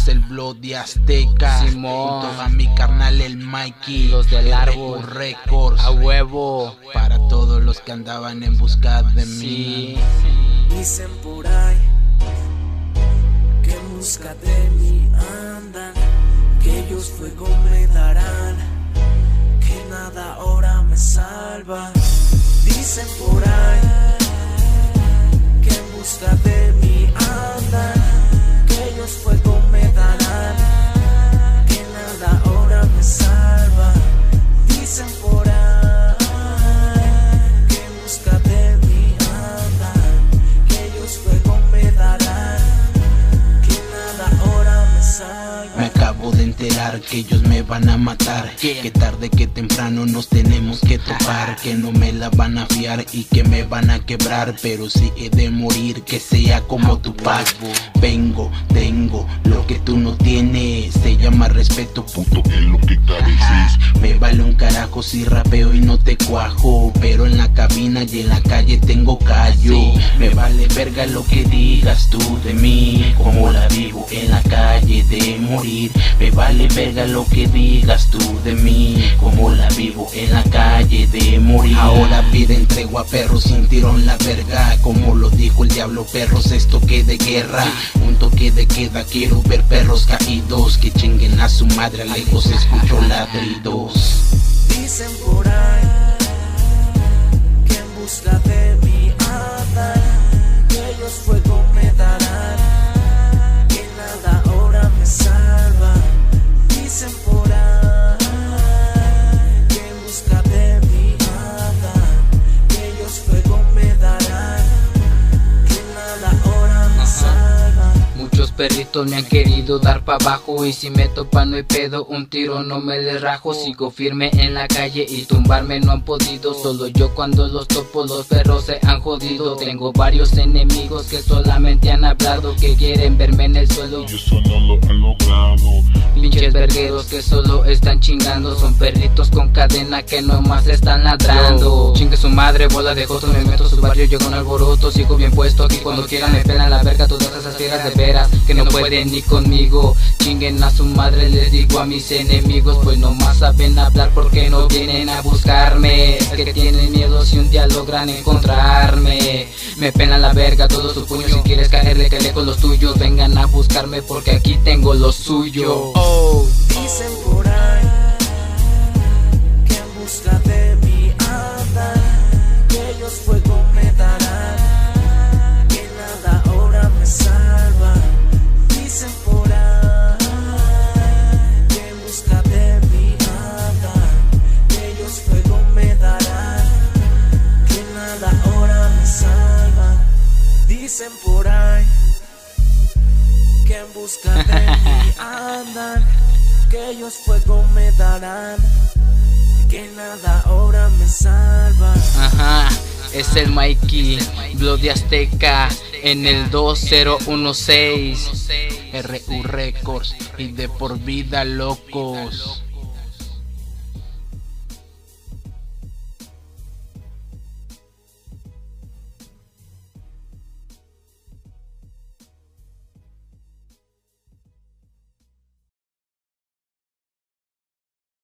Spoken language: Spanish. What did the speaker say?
el Bloody Azteca, Simón, junto a mi carnal el Mikey, los del árbol, Records, a huevo, para todos los que andaban en busca de mí. Dicen por ahí que en busca de mí andan, que ellos fuego me darán, que nada ahora me salva. Dicen por ahí que en busca de mí andan, que ellos fuego me darán, que nada ahora me salva. Dicen por ahí que en busca de mí andan, que ellos fuego me darán, que nada ahora me salva. Me acabo de enterar que ellos me van a matar, que tarde que temprano nos tenemos que topar, que no me la van a fiar y que me van a quebrar, pero si he de morir que sea como Tupac. Vengo, tengo lo que tú no tienes, se llama respeto, puto, es lo que careces. Me vale un carajo si rapeo y no te cuajo, pero en la cabina y en la calle tengo callo. Me vale verga lo que digas tú de mí, como la vivo en la calle de morir. Me vale verga lo que digas tú de mí, como la vivo en la calle de morir. Ahora piden tregua, perros, sin tiro en la verga, como lo dijo el diablo, perros, es toque de guerra. Un toque de queda, quiero ver perros caídos, que chinguen a su madre, a lejos escucho ladridos. Dicen por ahí que en busca de mí andan, que ellos fuego me darán, que nada ahora me salva. Dicen por ahí que en busca de mí andan, que ellos fuego me darán, que nada ahora me salva. Muchos perritos me han querido dar pa' abajo, y si me topan no hay pedo, un tiro no me les rajo. Sigo firme en la calle y tumbarme no han podido, solo yo cuando los topo los perros se han jodido. Tengo varios enemigos que solamente han hablado, que quieren verme en el suelo y eso no lo han logrado. Pinches vergueros que solo están chingando, son perritos con cadena que nomás están ladrando. Chingue su madre, bola de jotos, me meto a su barrio, llego en alboroto, sigo bien puesto aquí cuando quieran me pelan la verga. Todas esas fieras de veras que no pueden ni conmigo, chinguen a su madre, les digo a mis enemigos, pues nomás saben hablar porque no vienen a buscarme. Es que tienen miedo si un día logran encontrarme. Me pelan la verga todo su puño, si quieres caerle con los tuyos, vengan a buscarme porque aquí tengo lo suyo. Dicen por ahí que en busca de mí andan, que ellos fuego me darán, que nada ahora me salva. Dicen por ahí que en busca de mí andan, que ellos fuego me darán, que nada ahora me salva. Dicen por ahí que en busca de mí andan, que ellos fuego me darán, que nada ahora me salva. Ajá, es el Mikey, Bloody Azteca, en el 2016. RU Records y de por vida locos.